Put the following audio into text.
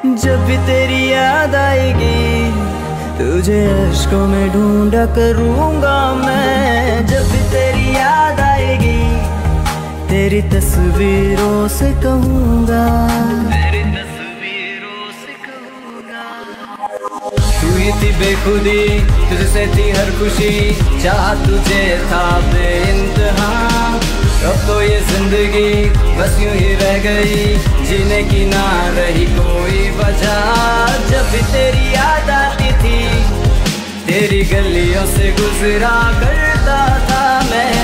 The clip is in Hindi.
जब भी तेरी याद आएगी तुझे अश्कों में ढूंढा करूँगा मैं। जब भी तेरी याद आएगी तेरी तस्वीरों से कहूँगा, तेरी तस्वीरों से कहूँगा। तू ही थी बेखुदी, तुझसे थी हर खुशी, चाह तुझे था बेइंतहा। अब तो ये जिंदगी बस यूं ही रह गई, जीने की ना रही कोई वजह। जब भी तेरी याद आती थी तेरी गलियों से गुजरा करता था मैं।